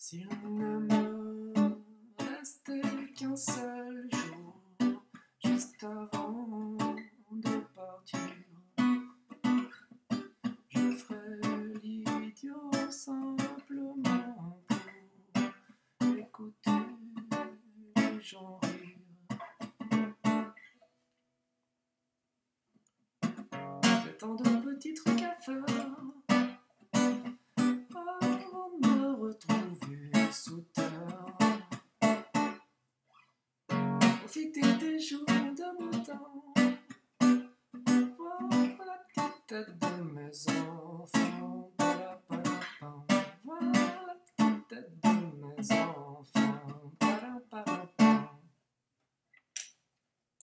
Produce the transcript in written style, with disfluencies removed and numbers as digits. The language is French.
S'il ne me restait qu'un seul jour, juste avant de partir, je ferais l'idiot simplement pour écouter les gens rire. J'ai tant de petits trucs à faire avant de me retrouver sous terre, profiter des jours de mon temps, voir la petite tête de mes enfants.